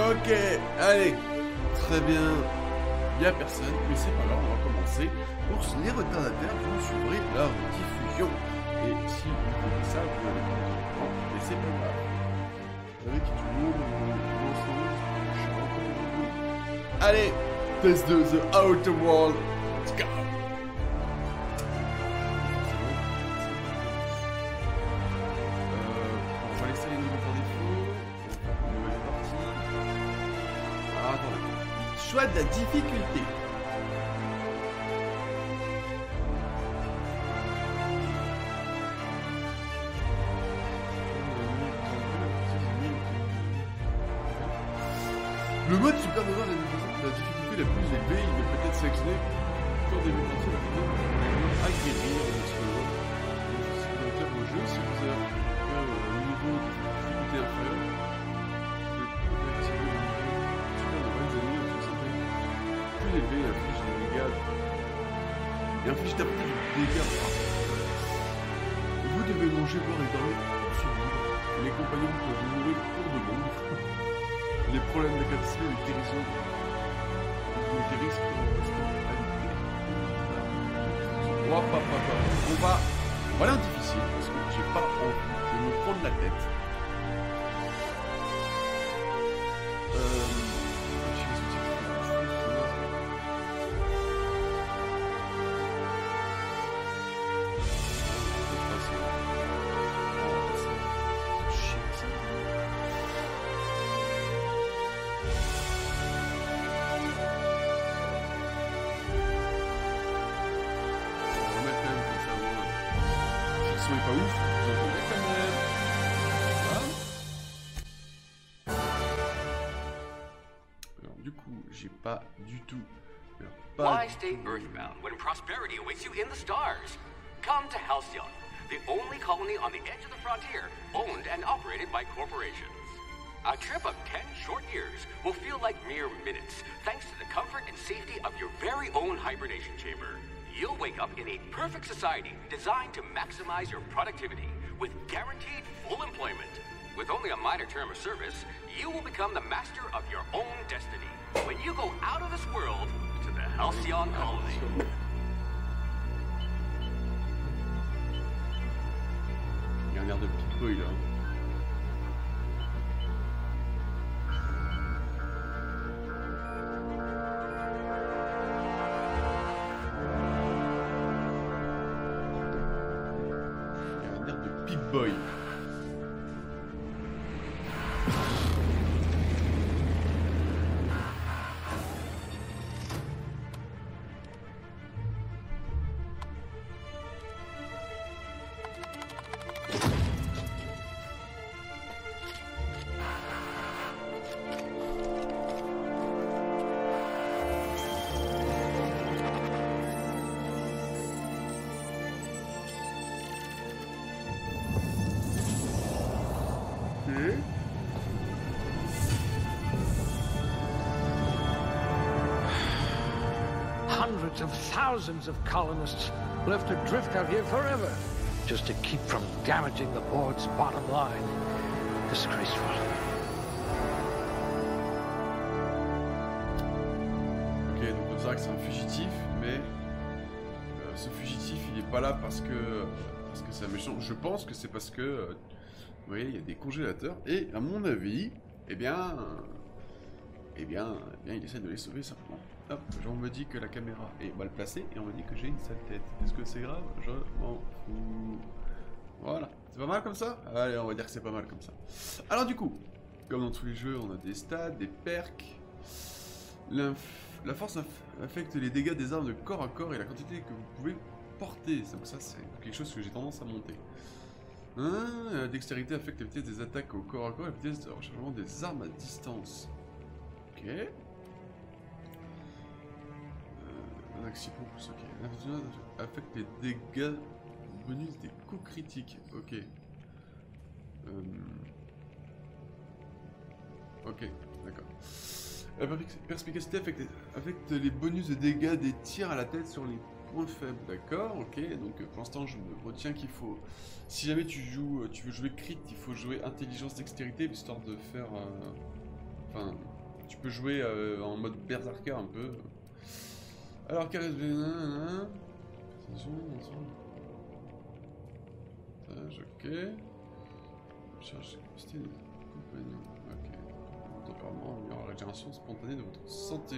Ok, allez. Très bien. Il n'y a personne, mais c'est pas grave, on va commencer. Pour les retardataires vont suivre leur diffusion. Et si vous faites ça, vous allez comprendre. Mais c'est pas grave. Vous savez qui tu veux, allez, test de The Outer World. Let's go. On va laisser les nouveaux par défaut. Nouvelle partie. Ah, attendez. Choix de la difficulté. Le mode Super Nova a la difficulté la plus élevée, il est peut-être sélectionné pour des parties la vidéo à guérir en explorant. Si vous avez au jeu, si vous avez un niveau de difficulté inférieur, vous pouvez activer le niveau Super Nova, les ennemis ont santé plus élevé et inflige des dégâts. Et inflige davantage de dégâts. Vous devez manger, boire et dormir pour survivre. Les compagnons peuvent mourir pour de bon. Les problèmes de capacité de guérison vous guérissent pour l'instant habité. On va aller en difficile parce que j'ai pas envie de me prendre la tête. Est pas ouf, vous entendez quand même. Voilà. Alors du coup, j'ai pas du tout. Why stay earthbound when prosperity awaits you in the stars? Come to Halcyon, the only colony on the edge of the frontier, owned and operated by corporations. A trip of 10 short years will feel like mere minutes, thanks to the comfort and safety of your very own hibernation chamber. You'll wake up in a perfect society designed to maximize your productivity with guaranteed full employment. With only a minor term of service, you will become the master of your own destiny when you go out of this world to the Halcyon colony. Il y a un air de petit boy là. Boy. Hundreds of thousands of colonists left adrift out here forever, just to keep from damaging the board's bottom line. Disgraceful. Ok, donc on dirait que c'est un fugitif, mais ce fugitif il est pas là parce que c'est un méchant. Je pense que c'est parce que vous voyez, il y a des congélateurs et à mon avis, eh bien, il essaie de les sauver simplement. Hop, on me dit que la caméra est mal placée et on me dit que j'ai une sale tête. Est-ce que c'est grave? Je m'en fous. Voilà, c'est pas mal comme ça? Allez, on va dire que c'est pas mal comme ça. Alors du coup, comme dans tous les jeux, on a des stats, des perks. La force affecte les dégâts des armes de corps à corps et la quantité que vous pouvez porter. Donc ça, c'est quelque chose que j'ai tendance à monter. La dextérité affecte la vitesse des attaques au corps à corps et la vitesse de rechargement des armes à distance. Ok. Ok. Affecte les dégâts bonus des coups critiques. Ok. Ok, d'accord. La perspicacité affecte les bonus de dégâts des tirs à la tête sur les points faibles. D'accord, ok. Donc pour l'instant, je me retiens qu'il faut... Si jamais tu veux jouer crit, il faut jouer intelligence, dextérité, histoire de faire... Enfin, Tu peux jouer en mode berserker un peu. Alors, charisme... Attention, ok. Cherche capacité de compagnon. Ok. Tempérament, améliore la régénération spontanée de votre santé.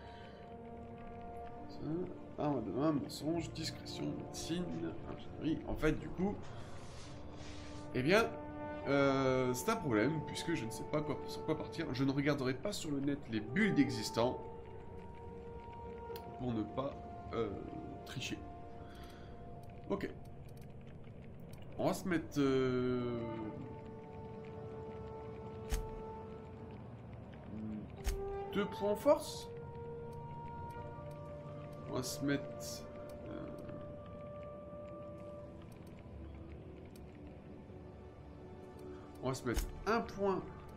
Arme de main, mensonge, discrétion, médecine, ingénierie. En fait, du coup, eh bien, c'est un problème puisque je ne sais pas sur quoi partir. Je ne regarderai pas sur le net les builds existants pour ne pas tricher. Ok. On va se mettre... 2 points en force. On va se mettre... On va se mettre un point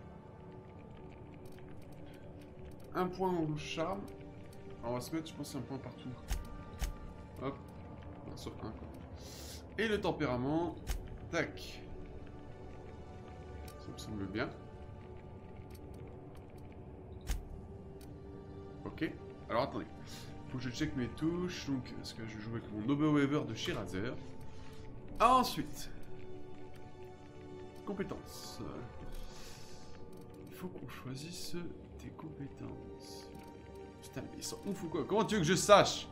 au charme. On va se mettre, je pense, un point partout. Hop. Sauf un, quoi. Et le tempérament. Tac. Ça me semble bien. Ok. Alors attendez. Faut que je check mes touches. Donc, est-ce que je joue avec mon Noble de chez Razer. Ensuite. Compétences. Il faut qu'on choisisse tes compétences. Putain, mais ils sont ouf ou quoi? Comment tu veux que je sache?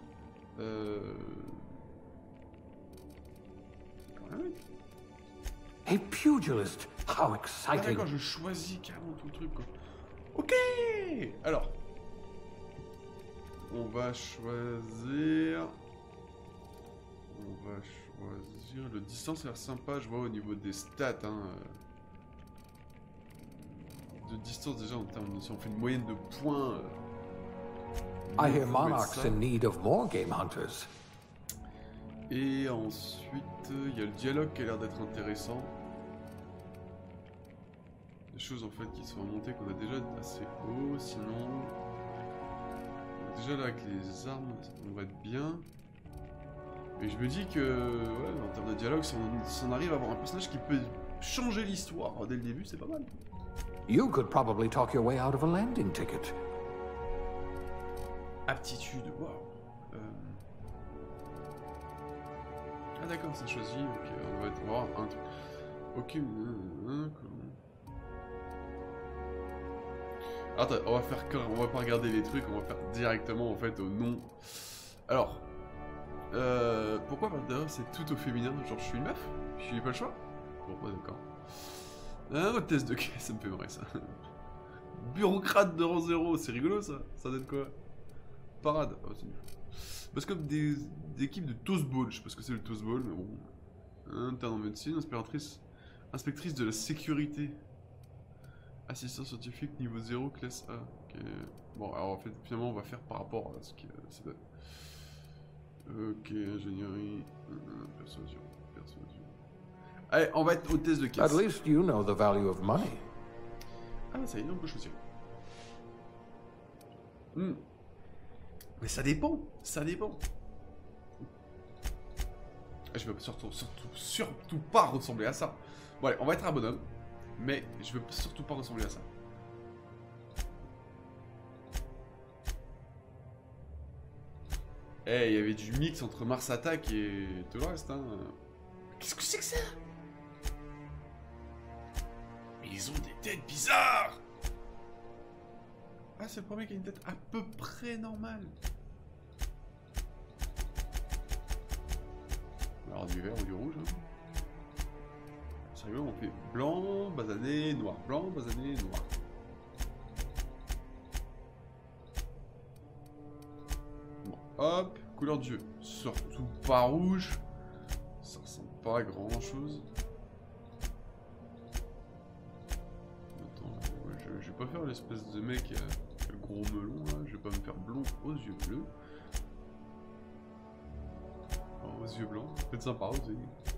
A pugilist, how Ah exciting! d'accord, je choisis carrément tout le truc quoi. Ok. Alors, on va choisir le distance, ça a l'air sympa, je vois au niveau des stats hein. De distance déjà en termes de, si on fait une moyenne de points. I hear Monarch's in need of more game hunters. Et ensuite, il y a le dialogue qui a l'air d'être intéressant. Des choses en fait qui sont remontées qu'on a déjà assez haut, sinon... Déjà là avec les armes, on va être bien. Et je me dis que, ouais, en termes de dialogue, si on arrive à avoir un personnage qui peut changer l'histoire dès le début, c'est pas mal. You could probably talk your way out of a landing ticket. Aptitude, waouh. Ah d'accord, c'est choisi, ok, on va voir un truc. Ok, attends, on va faire on va pas regarder les trucs, on va faire directement en fait au nom. Alors, pourquoi d'ailleurs c'est tout au féminin? Genre je suis une meuf? Je suis pas le choix? Bon, ouais, d'accord. Un autre test de caisse, ça me fait marrer ça. Bureaucrate de rang 0, c'est rigolo ça? Ça donne quoi? Parade, oh, c'est nul. Parce que des équipes de Toastball, je sais pas ce que c'est le Toastball, mais bon. Interne en médecine, inspectrice de la sécurité. Assistant scientifique niveau 0, classe A. Okay. Bon, alors en fait, finalement, on va faire par rapport à ce que ça donne. Ok, ingénierie, persuasion. Allez, on va être au test de caisse. At least you know the value of money. Ah, ça y est, on peut choisir. Mais ça dépend, ça dépend. Je veux surtout pas ressembler à ça. Bon allez, on va être un bonhomme, mais je veux surtout pas ressembler à ça. Eh, il y avait du mix entre Mars Attack et tout le reste, hein. Qu'est-ce que c'est que ça? Mais ils ont des têtes bizarres. Ah, c'est le premier qui a une tête à peu près normale. Alors du vert ou du rouge. Hein. C'est rigolo, on fait blanc, basané, noir. Blanc, basané, noir. Bon, hop, couleur de jeu. Surtout pas rouge. Ça ressemble pas à grand chose. Attends, ouais, je vais pas faire l'espèce de mec le gros melon là. Je vais pas me faire blond aux yeux bleus. Aux yeux blancs, peut-être sympa aussi.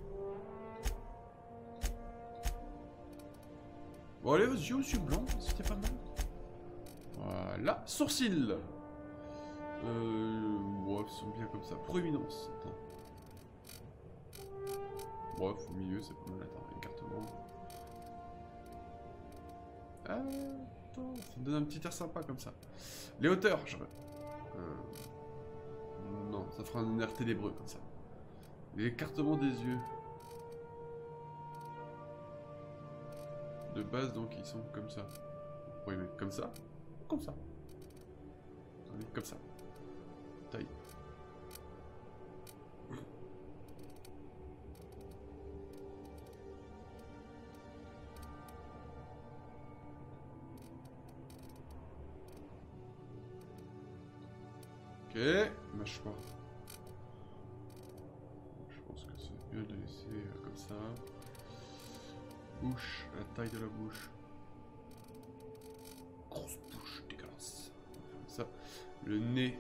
Bon allez, aux yeux blancs, c'était pas mal. Voilà, sourcils. Ouais, ils sont bien comme ça. Proéminence, attends. Bref, au milieu, c'est pas mal. Attends, écartement. Oh, ça me donne un petit air sympa comme ça. Les hauteurs, je... non, ça fera un air ténébreux comme ça. L'écartement des yeux. De base, donc, ils sont comme ça. On pourrait les mettre comme ça. Comme ça. Allez, comme ça. Taille. Ok, mâchoire. Je pense que c'est mieux de laisser comme ça. Bouche, la taille de la bouche. Grosse bouche, dégueulasse. Comme ça. Le nez.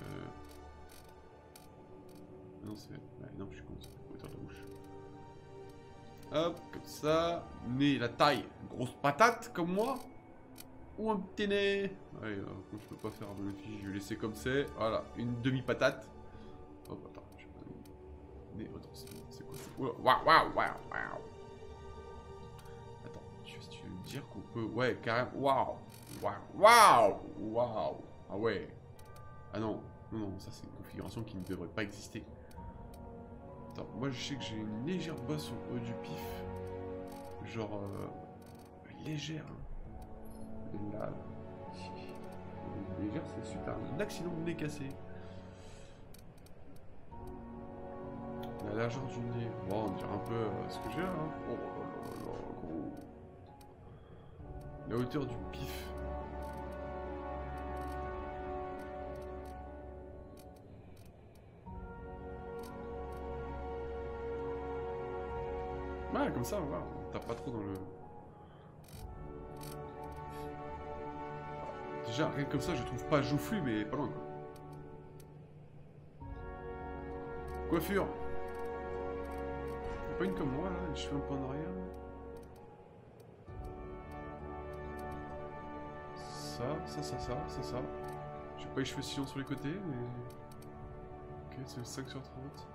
Non, c'est. Ouais, non, je suis con, c'est la hauteur de la bouche. Hop, comme ça. Nez, la taille. Grosse patate comme moi. Ou un petit nez. Ouais, comme je peux pas faire mon fiche, je vais laisser comme c'est. Voilà, une demi-patate. Oh, attends, je sais pas. Nez, attends, c'est quoi ça? Waouh, waouh, waouh, waouh. Attends, tu veux me dire qu'on peut. Ouais, carrément. Waouh, waouh, waouh, waouh. Ah ouais. Ah non, non, non, ça c'est une configuration qui ne devrait pas exister. Attends, moi je sais que j'ai une légère bosse au haut du pif. Genre. Légère. Hein. Là, légère, c'est suite à un accident de nez cassé. La largeur du nez. Bon, on dirait un peu ce que j'ai là. Hein. Oh là là là, gros. La hauteur du pif. Ouais, comme ça, voilà. On tape pas trop dans le. Déjà, rien que comme ça, je trouve pas joufflu, mais pas loin, quoi. Coiffure. Pas une comme moi, là, les cheveux un peu en arrière. Ça. J'ai pas les cheveux sillons sur les côtés, mais... Ok, c'est le 5 sur 30.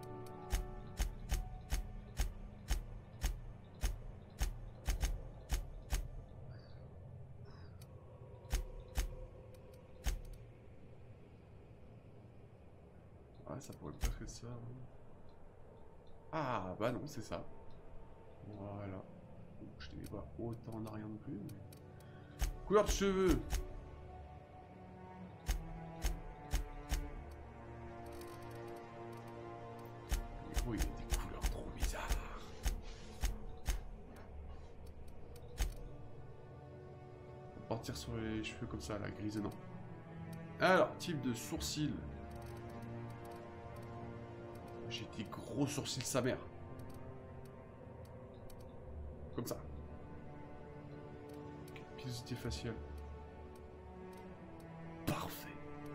Ça pourrait pas faire ça. Ah, bah non, c'est ça. Voilà. Je ne pas autant en arrière non plus. Mais... Couleur de cheveux. Oui, il y a des couleurs trop bizarres. On va partir sur les cheveux comme ça, la grisonnant. Alors, type de sourcil. J'ai des gros sourcils sa mère. Comme ça. Pilosité faciale. Parfait.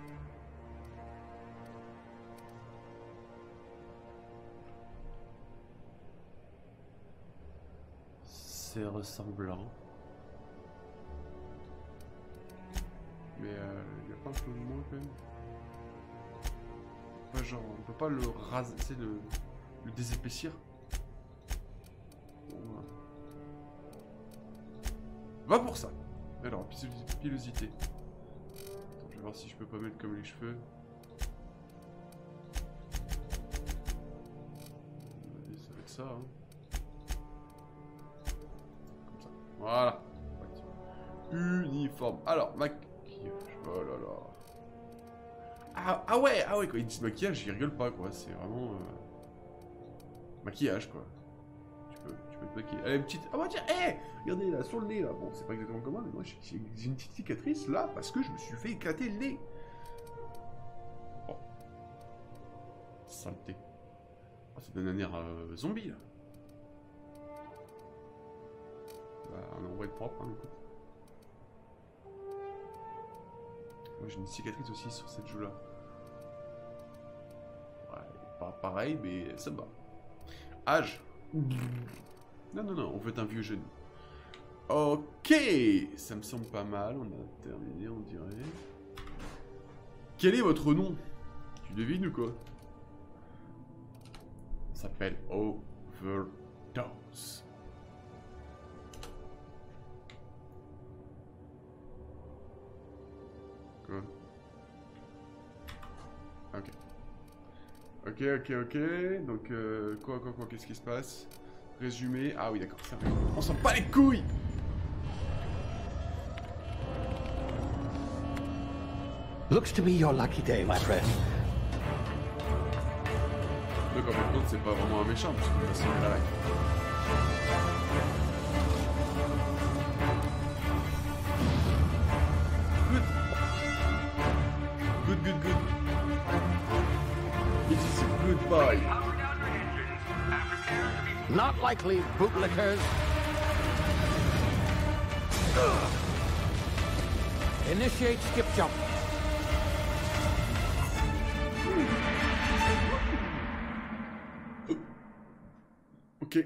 C'est ressemblant. Mais il n'y a pas un peu moins quand même. Pas genre, on peut pas le raser, c'est le désépaissir. Bon, va pour ça. Alors, pilosité. Attends, je vais voir si je peux pas mettre comme les cheveux. Ça va être ça, hein. Comme ça. Voilà. Uniforme. Alors, maquillage. Oh là là. Ah ouais, quand ils disent maquillage, j'y rigole pas, quoi. C'est vraiment... maquillage, quoi. Tu peux te maquiller. Allez, une petite... Ah bah tiens, regardez, là, sur le nez, là. Bon, c'est pas exactement comme moi, mais moi, j'ai une petite cicatrice, là, parce que je me suis fait éclater le nez. Oh. Saleté. Oh, ça donne un air zombie, là. Bah, on va être propre, hein, écoute. Moi j'ai une cicatrice aussi sur cette joue là. Ouais, pas pareil, mais ça me va. Âge. Non, on veut être un vieux jeune. Ok, ça me semble pas mal, on a terminé, on dirait. Quel est votre nom? Tu devines ou quoi? On s'appelle Overdose. Quoi? Ok. Ok. Donc, quoi, qu'est-ce qui se passe? Résumé. Ah oui, d'accord, ça arrive. On s'en bat les couilles! Looks to be your lucky day, my friend. Donc, en fait, c'est pas vraiment un méchant, parce que c'est une live. Good. This is a good boy. Not likely, bootlickers. Initiate skip jump. Ok.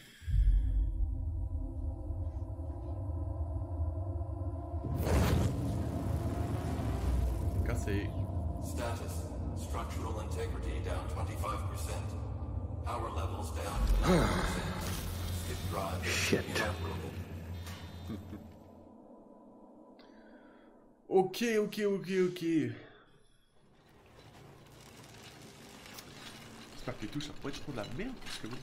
Cassé. Status. Structural integrity down 25%. Power levels down to 9%. Skip drive. Shit. Inoperable. Ok. J'espère que les touches, ça pourrait être trop de la merde, parce que bon.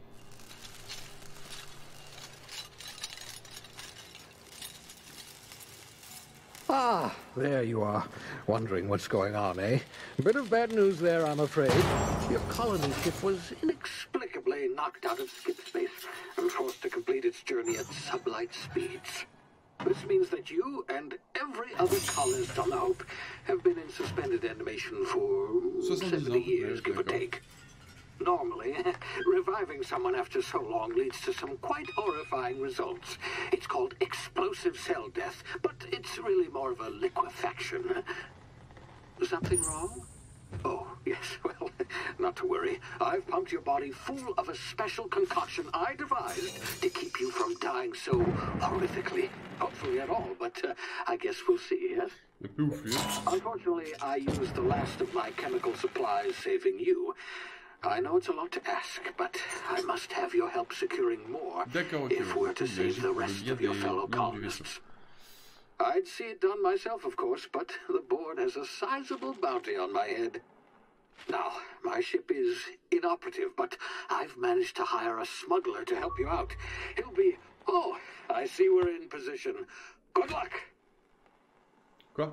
Ah, there you are. Wondering what's going on, eh? Bit of bad news there, I'm afraid. Your colony ship was inexplicably knocked out of skip space and forced to complete its journey at sublight speeds. This means that you and every other colonist on the Hope have been in suspended animation for 70 years, give or take. Normally, reviving someone after so long leads to some quite horrifying results. It's called explosive cell death, but it's really more of a liquefaction. Something wrong? Oh, yes, well, not to worry. I've pumped your body full of a special concoction I devised to keep you from dying so horrifically. Hopefully at all, but I guess we'll see, yes? Unfortunately, I used the last of my chemical supplies saving you. I know it's a lot to ask, but I must have your help securing more if we're to save the rest of your fellow colonists. I'd see it done myself, of course, but the board has a sizable bounty on my head. Now, my ship is inoperative, but I've managed to hire a smuggler to help you out. He'll be... Oh, I see we're in position. Good luck! Quoi?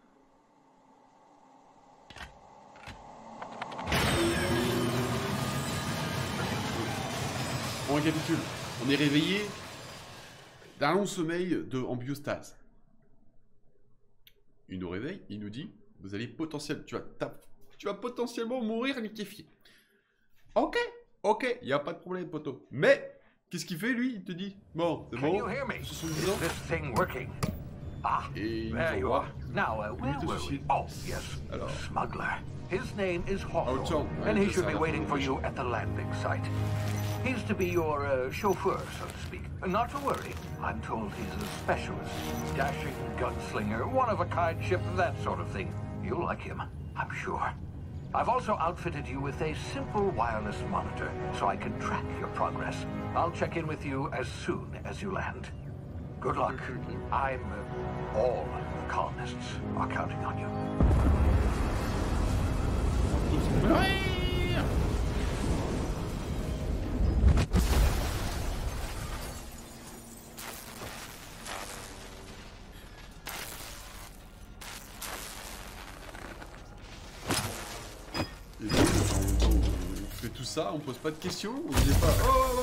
On récapitule. On est réveillé d'un long sommeil en biostase. Il nous réveille, il nous dit, vous allez tu vas potentiellement mourir liquéfié. Ok, il n'y a pas de problème, poteau. Mais, qu'est-ce qu'il fait, lui? Il te dit, bon, c'est bon, 70 ans. Ah, there you are. Now, where were we? Oh, yes, Alors. smuggler. His name is Hawthorne, and he should be waiting for you at the landing site. He's to be your chauffeur, so to speak. Not to worry. I'm told he's a specialist. Dashing gunslinger, one-of-a-kind ship, that sort of thing. You'll like him, I'm sure. I've also outfitted you with a simple wireless monitor, so I can track your progress. I'll check in with you as soon as you land. Good luck. All the colonists are counting on you. On fait tout ça, on pose pas de questions, on dit pas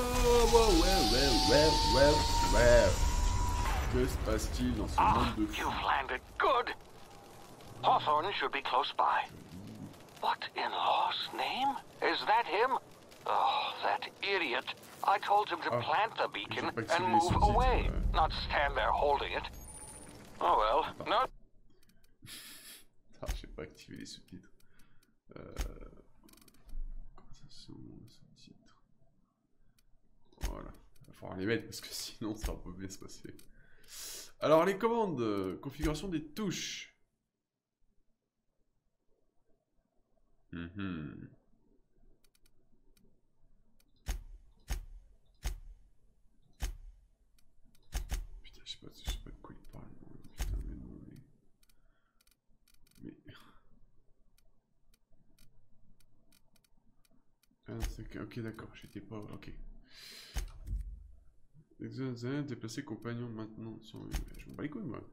ouais. Que se passe-t-il dans ce monde de fou? You've landed good. Hawthorne should be close by. What in law's name? Is that him? Oh, that idiot. I told him to plant the beacon and move away, not stand there holding it. Oh well, no. Ah, j'ai pas activé les sous-titres. Conversation, sous-titres. Voilà. Il va falloir les mettre parce que sinon ça va pas bien se passer. Alors les commandes, configuration des touches. Putain, je sais pas de quoi il parle. Putain, mais non, mais... Ok, d'accord, j'étais pas... Ok. Déplacer compagnon maintenant. Je m'en bats les couilles, moi.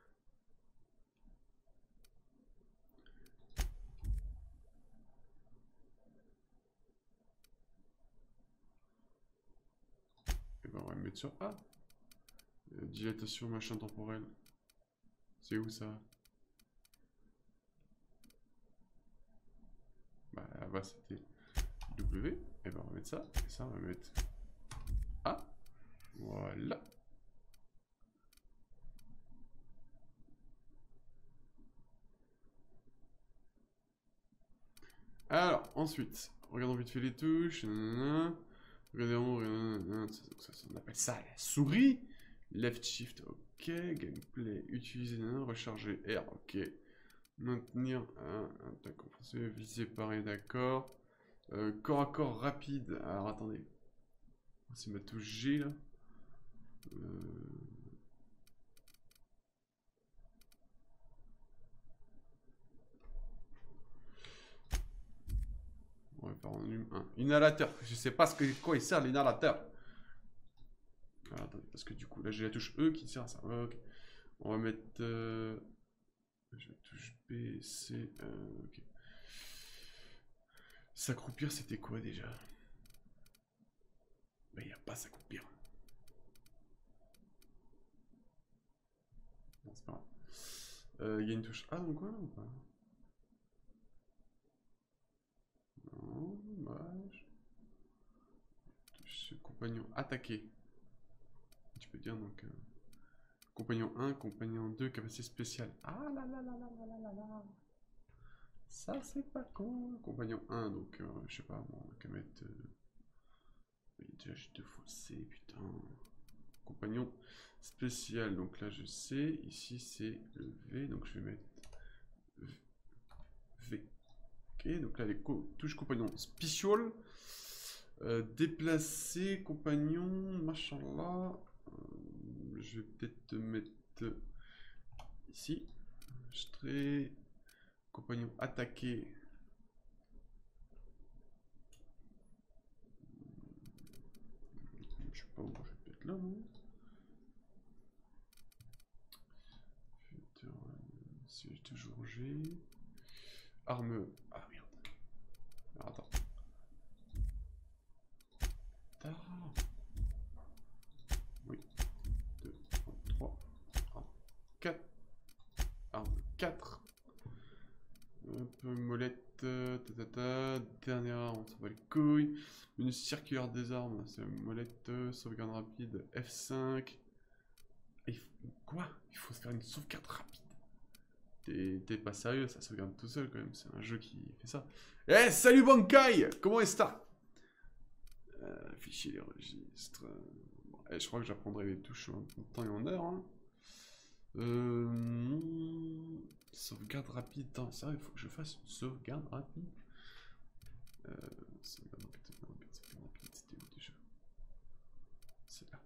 Et ben on va me mettre sur A. Dilatation machin temporel. C'est où ça? Bah là-bas c'était W. Et ben on va mettre ça. Et ça on va mettre A. Voilà. Alors, ensuite, regardons vite fait les touches. Regardons, ça, on appelle ça la souris. Left shift, ok. Gameplay, utiliser, recharger R, ok. Maintenir, d'accord. Viser pareil, d'accord. Corps à corps rapide. Alors, attendez. C'est ma touche G là. Ouais, par un inhalateur. Je sais pas quoi il sert l'inhalateur. Alors, attendez, parce que du coup, là j'ai la touche E qui sert à ça. Ok. On va mettre. J'ai la touche B, C. Ok. S'accroupir, c'était quoi déjà? Mais il n'y a pas s'accroupir. Non, c'est pas grave. Il y a une touche A donc quoi ou pas? Non, dommage. Touche compagnon attaqué. Tu peux dire donc. Compagnon 1, compagnon 2, capacité spéciale. Ah là là là là là là là là. Ça c'est pas con. Compagnon 1, donc je sais pas, on va qu'à mettre. Déjà j'ai deux fois C, putain. Compagnon spécial, donc là je sais. Ici c'est le V, donc je vais mettre V. Ok, donc là les touches compagnon spécial. Déplacer, compagnon, machin là. Je vais peut-être te mettre ici. Je compagnon attaqué. Je sais pas où, je vais peut-être là, non? Si j'ai toujours G. Arme. Ah merde. Alors, attends. Oui. 2, 3, 4. Arme 4. Un peu molette. Dernière arme, on s'en bat les couilles. Menu circulaire des armes, c'est molette. Sauvegarde rapide. F5. Quoi? Il faut se faire une sauvegarde rapide. T'es pas sérieux, ça sauvegarde tout seul quand même. C'est un jeu qui fait ça. Eh, salut Bankai! Comment est-ce que fichier des registres. Bon, je crois que j'apprendrai les touches en temps et en heure. Hein. Sauvegarde rapide. Attends, ça, il faut que je fasse une sauvegarde rapide. Sauvegarde rapide, c'était où déjà? C'est là.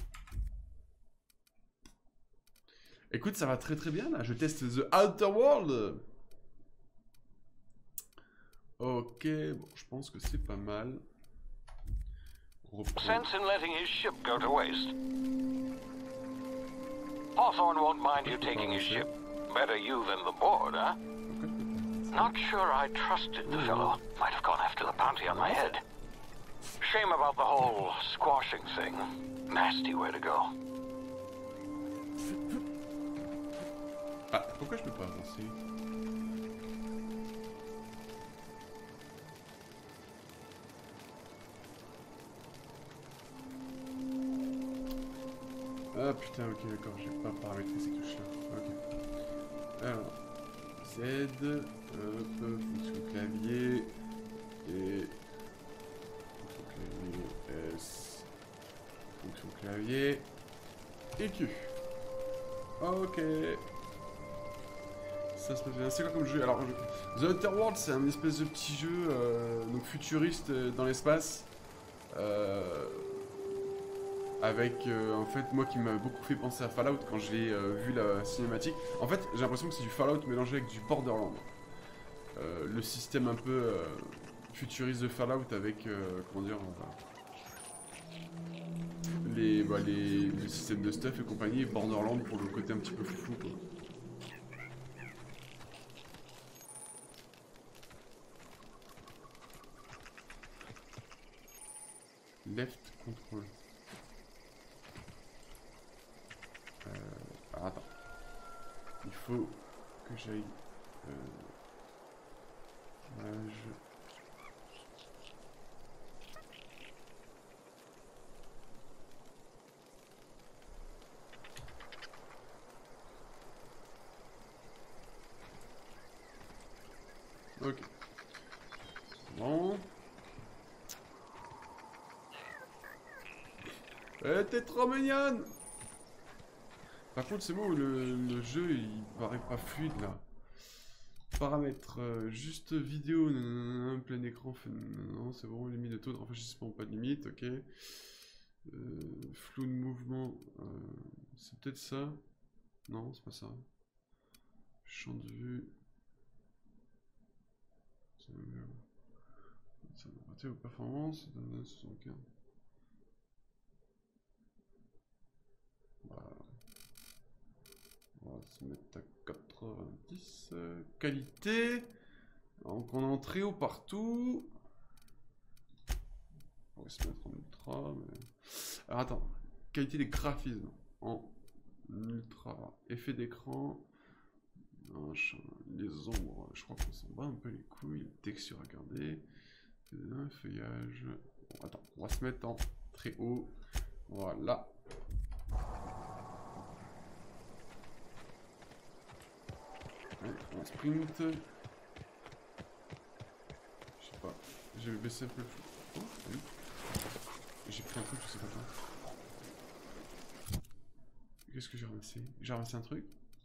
Écoute, ça va très très bien là. Je teste The Outer World. Ok, bon, je pense que c'est pas mal. Sense in letting his ship go to waste. Hawthorne won't mind you taking his ship. Better you than the board, huh? Not sure I trusted the fellow. Might have gone after the bounty on my head. Shame about the whole squashing thing. Nasty way to go. Ah, pourquoi je peux pas avancer? Ah putain, ok, d'accord, j'ai pas paramétré ces touches là. Ok. Alors, Z, fonction clavier, et fonction clavier, S, fonction clavier, et Q. Ok. Ça se passe bien. C'est quoi comme jeu? Alors, The Outer World, c'est un espèce de petit jeu donc futuriste dans l'espace. Avec en fait moi qui m'a beaucoup fait penser à Fallout quand j'ai vu la cinématique. En fait j'ai l'impression que c'est du Fallout mélangé avec du Borderlands. Le système un peu futuriste de Fallout avec, comment dire, les systèmes de stuff et compagnie, et Borderlands pour le côté un petit peu foufou, quoi. Left control. Attends. Il faut que j'aille... Ok. Bon. T'es trop mignonne! Par contre, c'est bon, le jeu il paraît pas fluide là. Paramètres, juste vidéo, non, plein écran, non, c'est bon, limite de taux de rafraîchissement, pas de limite, ok. Flou de mouvement, c'est peut-être ça. Non, c'est pas ça. Champ de vue. Ça va rater aux performances, 75. Voilà. On va se mettre à 90. Qualité. Donc on est en très haut partout. On va se mettre en ultra. Mais... Alors attends. Qualité des graphismes. En ultra. Effet d'écran. Les ombres. Je crois qu'on s'en bat un peu les couilles. Texture à garder. Feuillage. Bon, attends. On va se mettre en très haut. Voilà. On sprint. Je sais pas. J'ai baissé un peu le flou. Oh, oui. J'ai pris un truc, je sais pas quoi. Qu'est-ce que j'ai ramassé? J'ai ramassé un truc.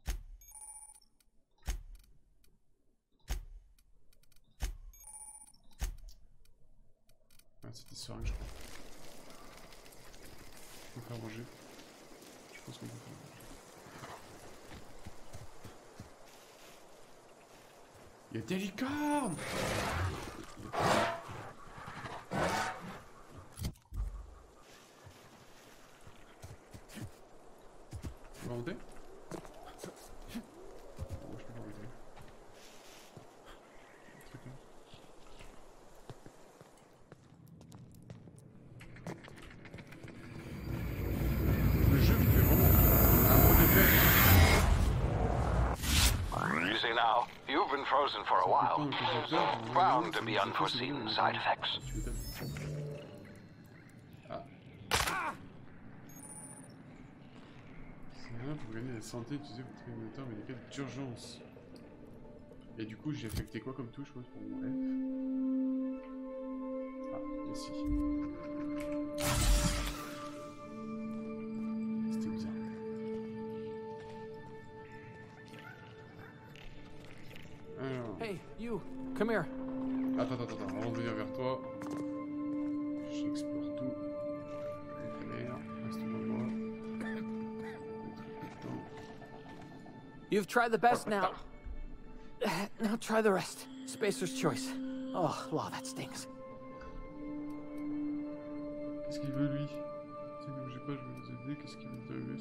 Ah, c'était seringue, je crois. Je peux faire manger. Je pense qu'on peut faire manger. Il y a des licornes! Tu vas monter? Oh, je peux pas monter. Le jeu me fait vraiment un bon effet. You see now, you've been frozen for a while. Bound to be unforeseen side effects. C'est rien pour gagner la santé, utilisez votre émulateur médical d'urgence. Et du coup, j'ai affecté quoi comme touche, moi, pour mon F? Ah, ici. C'était bizarre. Alors... Hey, you, come here. Attends, avant de venir vers toi, j'explore tout. Reste-moi moi. You've tried the best now. Now try the rest. Spacer's choice. Oh, law, that stings. Qu'est-ce qu'il veut lui? Si ne bougez pas, je vais vous aider. Qu'est-ce qu'il veut arriver,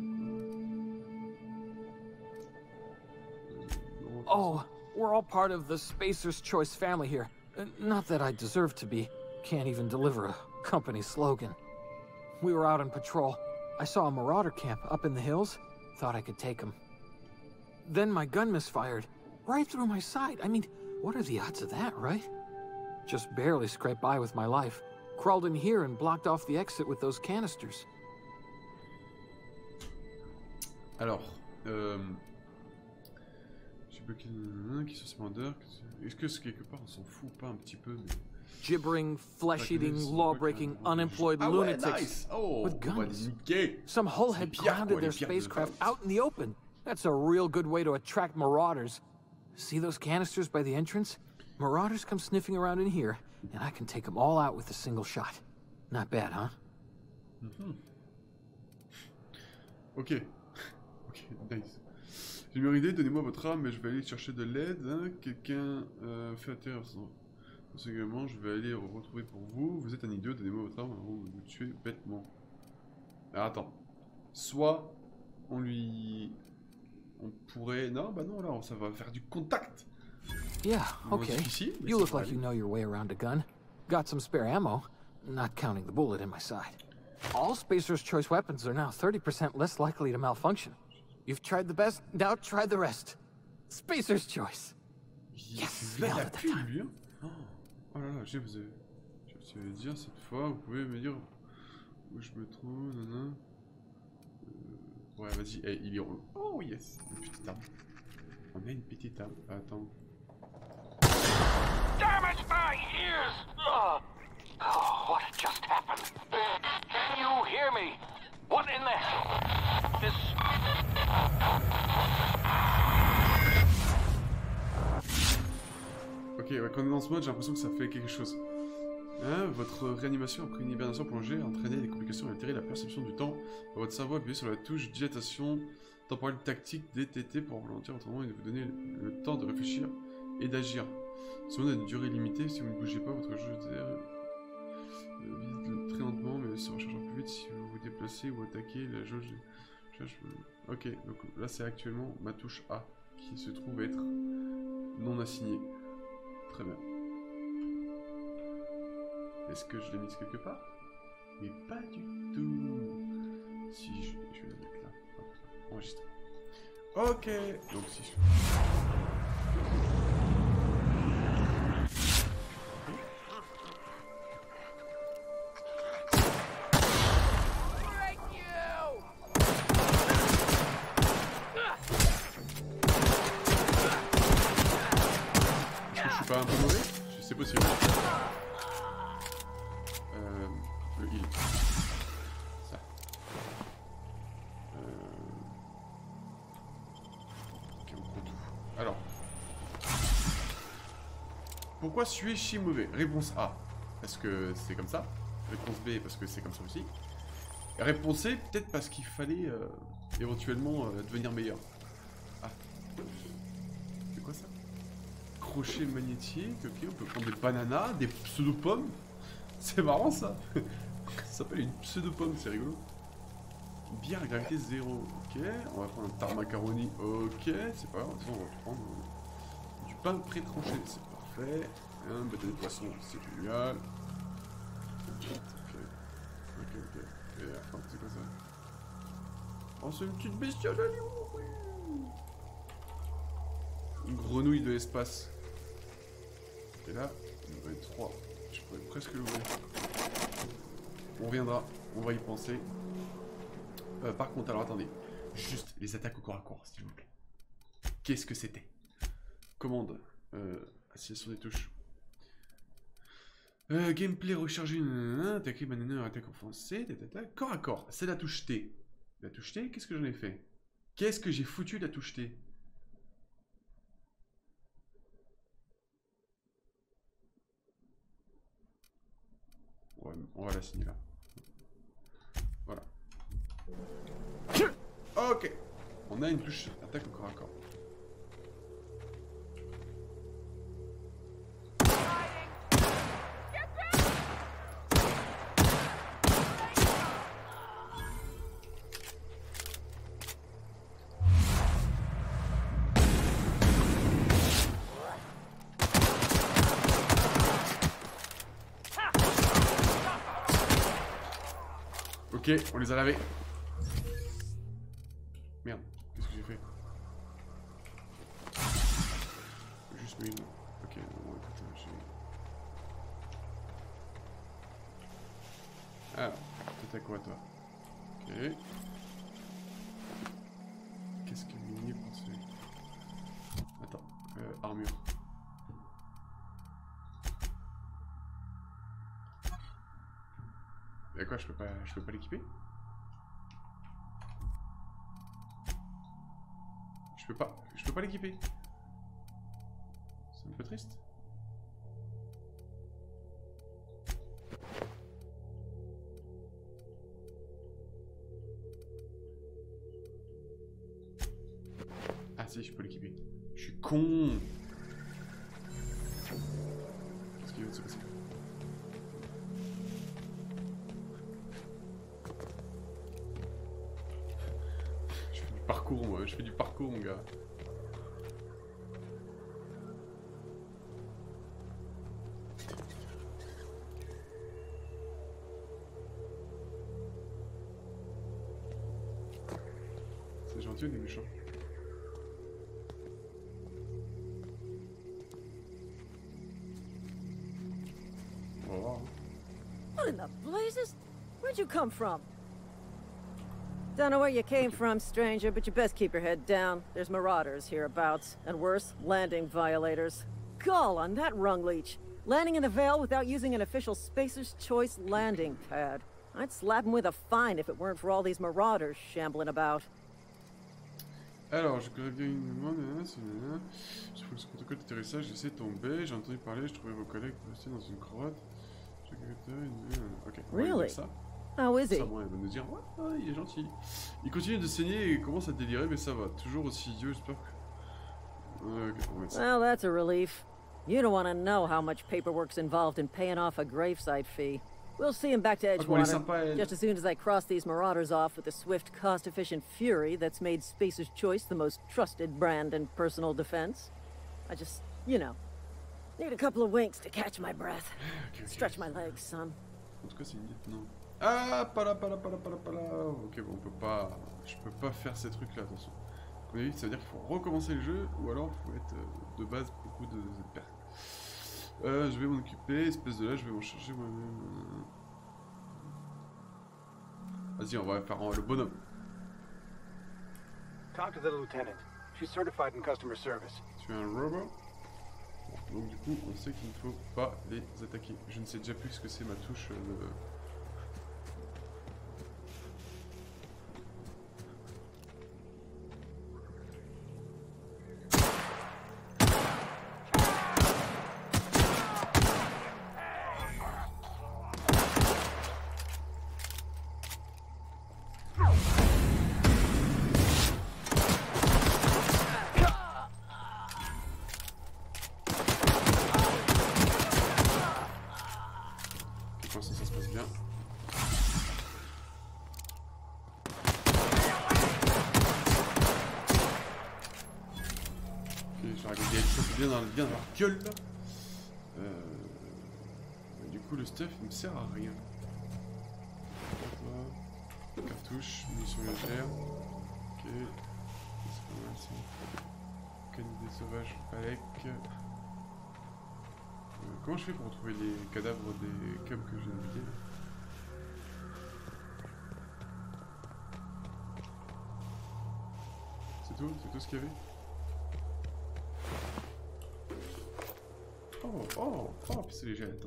Spacer? Oh, we're all part of the Spacer's Choice family here. Not that I deserve to be. Can't even deliver a company slogan. We were out on patrol. I saw a marauder camp up in the hills. Thought I could take them. Then my gun misfired. Right through my side. I mean, what are the odds of that, right? Just barely scraped by with my life. Crawled in here and blocked off the exit with those canisters. Alors, j'ai bloqué un qui se demandeur. Est-ce que quelque part on s'en fout pas un petit peu mais... Gibbering, flesh-eating, law-breaking, unemployed lunatics nice. Oh, with guns. Niquer. Some hullhead grounded their spacecraft out in the open. That's a real good way to attract marauders. See those canisters by the entrance? Marauders come sniffing around in here, and I can take them all out with a single shot. Not bad, huh? Ok. Ok, nice. J'ai une idée, donnez-moi votre arme, mais je vais aller chercher de l'aide. Hein. Quelqu'un fait atterrir son... Également, je vais aller retrouver pour vous. Vous êtes un idiot, donnez-moi votre arme avant de vous tuer bêtement. Alors attends. Soit on lui... On pourrait... Non, bah non, là, ça va faire du contact. Yeah, okay. You look like you know your way around a gun. Got some spare ammo, not counting the bullet in my side. All Spacer's Choice weapons are now 30% less likely to malfunction. You've tried the best, now try the rest. Spacer's Choice. Yes, now the time. Oh là là, je vais dire cette fois, vous pouvez me dire où je me trouve, nanana. Ouais, vas-y, hey, il est rond. Oh yes, une petite arme. On a une petite arme. Attends. Damn it, my ears! Oh, what just happened? Can you hear me? What in the... This... Ok, ouais, quand on est dans ce mode, j'ai l'impression que ça fait quelque chose. Hein, votre réanimation après une hibernation prolongée a entraîné des complications et altéré la perception du temps. Votre cerveau appuyé sur la touche dilatation temporelle tactique DTT pour ralentir votre moment et de vous donner le temps de réfléchir et d'agir. Ce mode a une durée limitée, si vous ne bougez pas, votre jeu visite très lentement, mais se rechargera plus vite si vous vous déplacez ou attaquez la jauge. Ok, donc là c'est actuellement ma touche A, qui se trouve être non assignée. Très bien. Est-ce que je l'ai mise quelque part? Mais pas du tout. Si, je vais la mettre là. Hop, enregistre. Ok, donc si je... Pas un peu mauvais? C'est possible. Le heal. Ça. Ok, on prend tout. Alors. Pourquoi suis-je mauvais? Réponse A. Parce que c'est comme ça. Réponse B. Parce que c'est comme ça aussi. Et réponse C. Peut-être parce qu'il fallait éventuellement devenir meilleur. Ah. C'est quoi ça? Crochet magnétique, ok, on peut prendre des bananas, des pseudo-pommes. C'est marrant ça. Ça s'appelle une pseudo-pomme, c'est rigolo. Bière à gravité 0, ok. On va prendre un tarte macaroni, ok. C'est pas grave, on va prendre du pain pré-tranché, c'est parfait. Un bâton de poisson, c'est génial. Ok. Et enfin, c'est quoi ça? Oh, c'est une petite bestiole, elle est où? Une grenouille de l'espace. Et là, il va être 3. Je pourrais presque l'ouvrir. On reviendra, on va y penser. Par contre, alors attendez. Juste les attaques au corps à corps, s'il vous plaît. Qu'est-ce que c'était? Commande. Association des touches. Gameplay rechargé. Attaquer banana, attaque offensée. Corps à corps. C'est la touche T. La touche T, qu'est-ce que j'en ai fait? Qu'est-ce que j'ai foutu de la touche T? Ouais, on va la signer là. Voilà. Ok. On a une touche attaque au corps à corps. Ok, on les a lavés. Merde, qu'est-ce que j'ai fait? Juste mis une... Ok, bon, écoute, j'ai... Alors, t'attaques quoi toi? Ok. Qu'est-ce que j'ai mis pour celui? Attends, armure. Y'a quoi, je peux pas l'équiper? Je peux pas l'équiper. C'est un peu triste. Ah si, je peux l'équiper. Je suis con. Qu'est-ce qu'il veut s'est passé. Je fais du parcours, moi. Je fais du parcours, mon gars. C'est gentil ou des méchants? On va voir. What in the blazes? Where'd you come from? Don't know where you came from, stranger, but you best keep your head down. There's marauders hereabouts, and worse, landing violators. Gall on that rung leech. Landing in the Vale without using an official Spacer's Choice landing pad. I'd slap him with a fine if it weren't for all these marauders shambling about. Alors, je connais bien une demande, je trouve que ce protocole d'atterrissage, j'ai tomber, j'ai entendu parler, je trouvais vos collègues postés dans une grotte. Ok, on va lui dire ça. How is he? Ça, bon, il va nous dire, ouais, il est gentil. Il continue de saigner et commence à délirer, mais ça va. Toujours aussi idiot, j'espère que... Ok, on va mettre ça. Well, that's a relief. You don't want to know how much paperwork's involved in paying off a gravesite fee. We'll see him back to Edgewater, just as soon as I cross these marauders off with the swift, cost-efficient fury that's made Spacer's Choice the most trusted brand in personal defense. I just, you know, need a couple of winks to catch my breath. Okay. Stretch my legs, son. En tout cas, c'est une idée, non. Ah, pas là. Ok, bon, on peut pas... Je peux pas faire ces trucs-là, attention. Comme on a dit, ça veut dire qu'il faut recommencer le jeu, ou alors il faut être de base beaucoup de pertes. Je vais m'en occuper, espèce de là, je vais m'en charger moi-même. Vas-y, on va faire le bonhomme. Talk to the lieutenant. She's certified in customer service. Tu es un robot. Bon, donc du coup, on sait qu'il ne faut pas les attaquer. Je ne sais déjà plus ce que c'est ma touche. Ça se passe bien. Ok, j'ai regardé bien dans la gueule là. Du coup, le stuff il me sert à rien. Cartouche, munitions légères. Ok. C'est pas mal ça. Canidés sauvages, palek. Comment je fais pour retrouver les cadavres des cubs que j'ai invités? C'est tout ce qu'il y avait? Oh, puis c'est léger.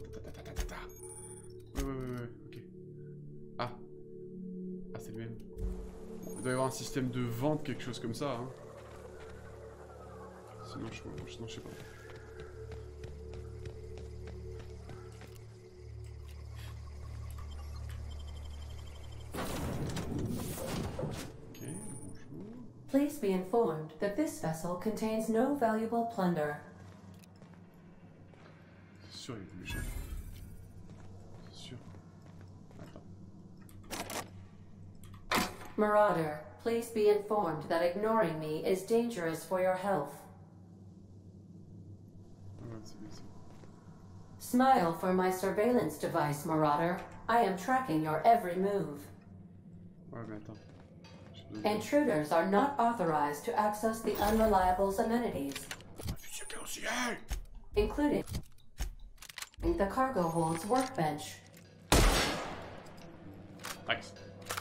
Ouais, ok. Ah, c'est le même. Bon, il doit y avoir un système de vente, quelque chose comme ça, hein. Sinon, je sais pas. Please be informed that this vessel contains no valuable plunder. C'est sûr, il est méchant. C'est sûr. Attends. Marauder, please be informed that ignoring me is dangerous for your health. Ouais, c'est bien ça. Smile for my surveillance device, Marauder. I am tracking your every move. Ouais, mais attends. Intruders are not authorized to access the Unreliable's amenities, including the cargo hold's workbench. Nice.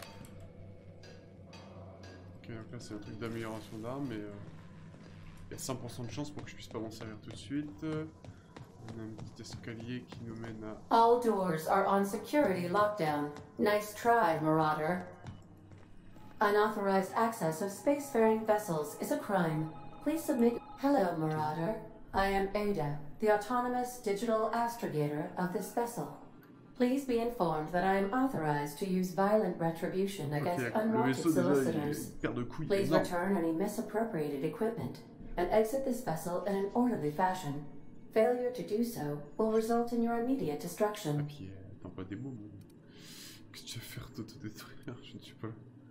Ok, donc là c'est un truc d'amélioration d'armes, mais il y a 100% de chance pour que je puisse pas m'en servir tout de suite. On a un petit escalier qui nous mène à... All doors are on security lockdown. Nice try, Marauder. Unauthorized access of spacefaring vessels is a crime. Please submit... Hello, Marauder. I am Ada, the autonomous digital astrogator of this vessel. Please be informed that I am authorized to use violent retribution against unwanted solicitors. Please return any misappropriated equipment and exit this vessel in an orderly fashion. Failure to do so will result in your immediate destruction. Ah, puis t'as pas des mots, moi. Qu'est-ce que tu vas faire t'auto-détruire? Je ne suis pas là.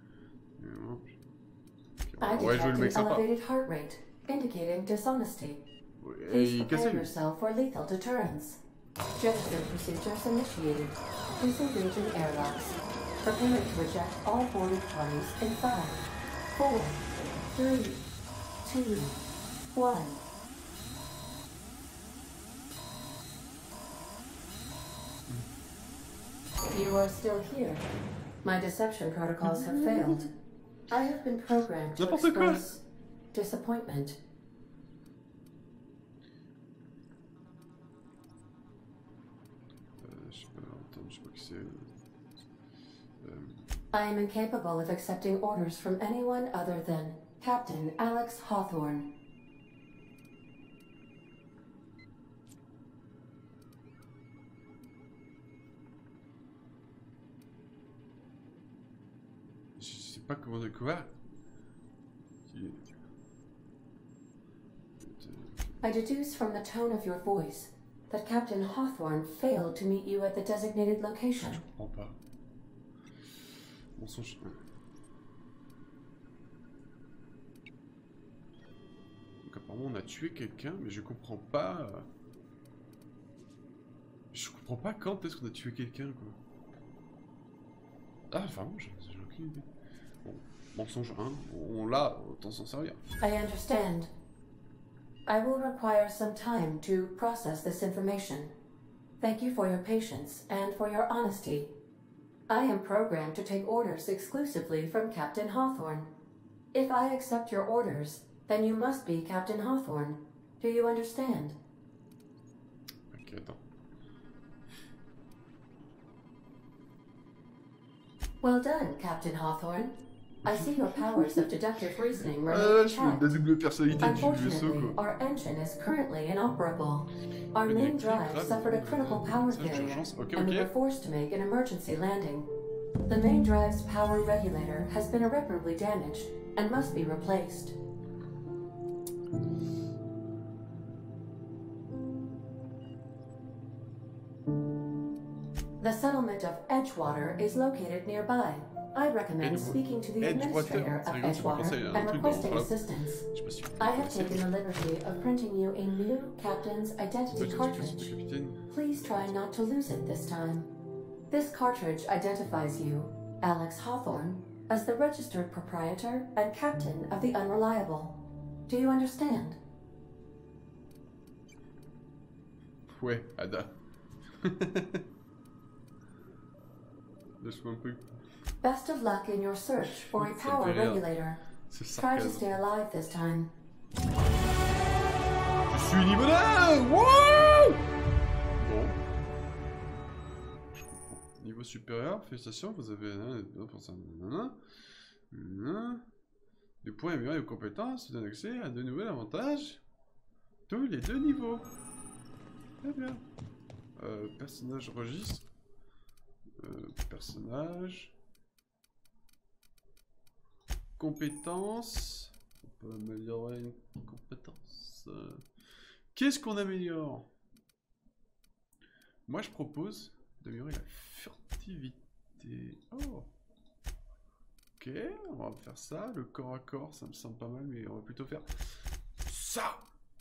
I detect an elevated heart rate, indicating dishonesty. Please prepare yourself for lethal deterrence. Gesture procedures initiated. Please engage in airlocks. Prepare to eject all boarded parties in 5, 4, 3, 2, 1. You are still here. My deception protocols have failed. I have been programmed to expose disappointment. I am incapable of accepting orders from anyone other than Captain Alex Hawthorne. Je sais pas comment de quoi. I deduce from the tone of your voice that Captain Hawthorne failed to meet you at the designated location. Je comprends pas. Mensonge. Donc apparemment on a tué quelqu'un, mais je comprends pas. Je comprends pas quand est-ce qu'on a tué quelqu'un, quoi. Ah, vraiment, j'ai aucune idée. Bon, mensonge 1, on l'a, autant s'en servir. I understand. I will require some time to process this information. Thank you for your patience and for your honesty. I am programmed to take orders exclusively from Captain Hawthorne. If I accept your orders, then you must be Captain Hawthorne. Do you understand? Ok, attends. Well done, Captain Hawthorne. I see your powers of deductive reasoning remain intact. Unfortunately, our engine is currently inoperable. Our main drive suffered a critical power failure, and we were forced to make an emergency landing. The main drive's power regulator has been irreparably damaged and must be replaced. The settlement of Edgewater is located nearby. I recommend speaking to the administrator of Edgewater and requesting assistance. I have taken the liberty of printing you a new captain's identity cartridge. Please try not to lose it this time. This cartridge identifies you, Alex Hawthorne, as the registered proprietor and captain of the Unreliable. Do you understand? Ouais, Ada. Laisse-moi un peu. Best of luck in your search for a power regulator. Try to stay alive this time. Je suis niveau 1. Wouh! Bon. Je comprends. Niveau supérieur, félicitations, vous avez pour ça. Les points améliorés aux compétences donnent accès à de nouveaux avantages. Tous les 2 niveaux. Très bien. Personnage registre. Personnage. Compétences. On peut améliorer une compétence. Qu'est-ce qu'on améliore? Moi je propose d'améliorer la furtivité. Oh. Ok, on va faire ça. Le corps à corps, ça me semble pas mal, mais on va plutôt faire ça.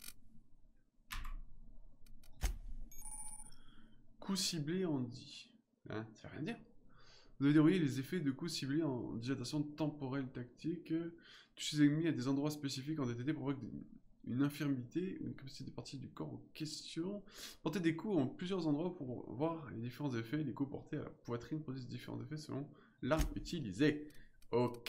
Coup ciblé, on dit. Hein, ça veut rien dire. Vous avez dérouillé les effets de coups ciblés en dilatation temporelle tactique. Toucher les ennemis à des endroits spécifiques en DTT provoque une infirmité ou une capacité de partie du corps en question. Porter des coups en plusieurs endroits pour voir les différents effets. Les coups portés à la poitrine produisent différents effets selon l'arme utilisée. Ok.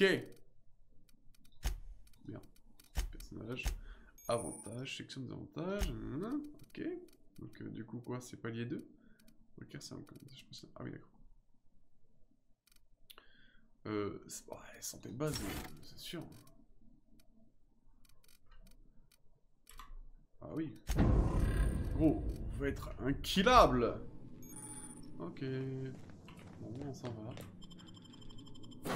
Bien. Personnage. Avantages. Section des avantages. Ok. Donc du coup quoi, c'est palier 2. Ok, c'est un... Ah oui, d'accord. Ouais, santé de base, c'est sûr. Ah oui. Gros, on va être inkillable. Ok. Bon, on s'en va.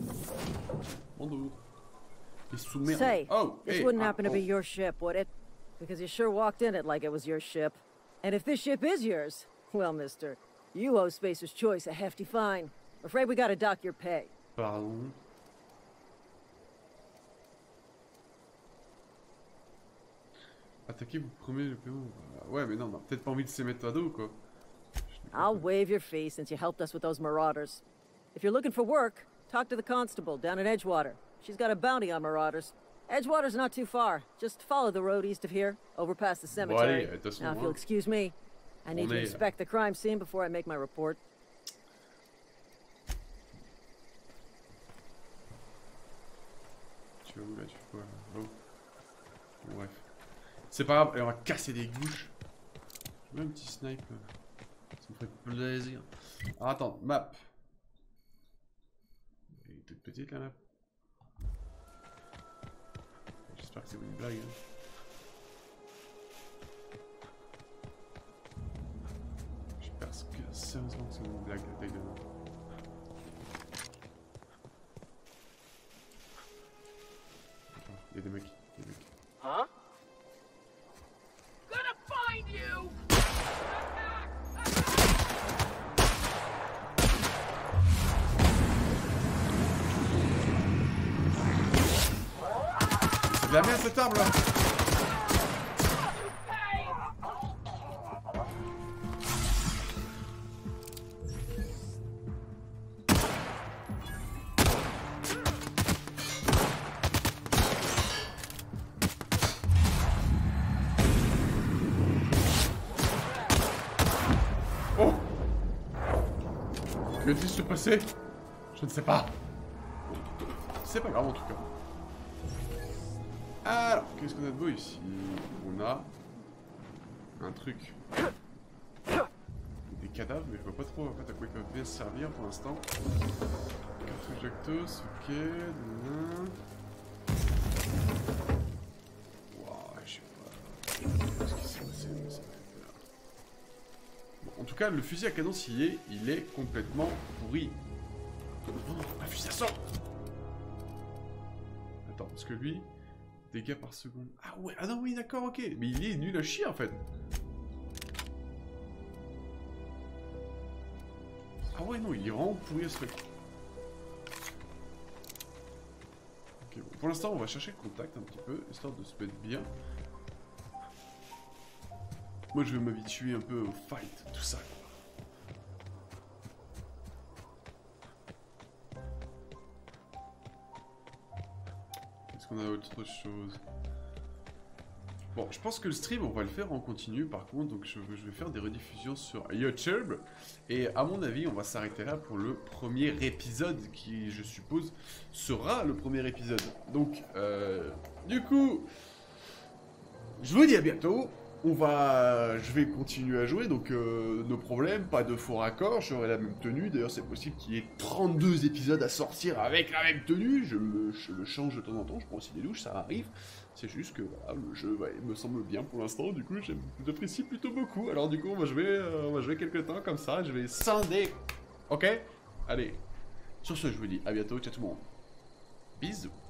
Bonjour. Et soumettre. Say, oh, this hey, wouldn't happen to be your ship, would it? because you sure walked in it like it was your ship. And if this ship is yours, well, mister, you owe Spacer's Choice a hefty fine. Afraid we gotta dock your pay. Pardon. Attaquez, vous promet le paiement. Ouais, mais non, on a peut-être pas envie de se mettre à dos, quoi. I'll waive your fee since you helped us with those marauders. If you're looking for work, talk to the constable down in Edgewater. She's got a bounty on marauders. Edgewater's not too far. Just follow the road east of here, over past the cemetery. Bon, allez, now, if you'll excuse me, I need to inspect the crime scene before I make my report. Tu vas où là? Tu fais quoi là? Oh. Bref. C'est pas grave, et on va casser des gouches. Je veux un petit snipe. Ça me ferait plaisir. Alors attends, map. Elle est toute petite la map. J'espère que c'est une blague. Hein. J'espère que sérieusement que c'est une blague la taille de map. Il y a des mecs. Huh? Gonna find you! C'est de la merde cette arme là! Oh! Que va-t-il se passer? Je ne sais pas. C'est pas grave en tout cas. Alors, qu'est-ce qu'on a de beau ici? On a un truc. Des cadavres, mais je vois pas trop en fait à quoi ils peuvent bien se servir pour l'instant. Cartouche Jactos, ok. Wow, je sais pas. Qu'est-ce qui s'est passé? Bon, en tout cas, le fusil à canon scié, il est complètement pourri. Oh, un fusil à sang! Attends, parce que lui. Dégâts par seconde. Ah ouais, ah non, oui, d'accord, ok. Mais il est nul à chier en fait. Ah ouais, non, il est vraiment pourri à ce truc. Ok, bon. Pour l'instant, on va chercher le contact un petit peu, histoire de se mettre bien. Moi, je vais m'habituer un peu au fight, tout ça, quoi. Est-ce qu'on a autre chose? Bon, je pense que le stream, on va le faire en continu par contre, donc je vais faire des rediffusions sur YouTube. Et à mon avis, on va s'arrêter là pour le premier épisode, qui, je suppose, sera le premier épisode. Donc, du coup, je vous dis à bientôt. Je vais continuer à jouer, donc nos problèmes, pas de faux raccords, j'aurai la même tenue. D'ailleurs, c'est possible qu'il y ait 32 épisodes à sortir avec la même tenue. Je me change de temps en temps, je prends aussi des douches, ça arrive. C'est juste que voilà, le jeu me semble bien pour l'instant, du coup, j'apprécie plutôt beaucoup. Alors du coup, on va jouer quelques temps comme ça, je vais scinder. Ok? Allez. Sur ce, je vous dis à bientôt, ciao tout le monde. Bisous.